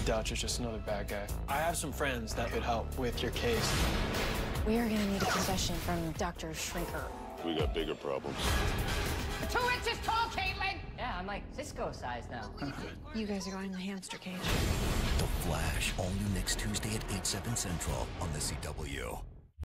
Dutch is just another bad guy. I have some friends that could help with your case. We are gonna need a confession from Dr. Shrinker. We got bigger problems. 2 inches tall, Caitlin! Yeah, I'm like Cisco size now. You guys are going in the hamster cage. The Flash, all new next Tuesday at 8/7 Central on the CW.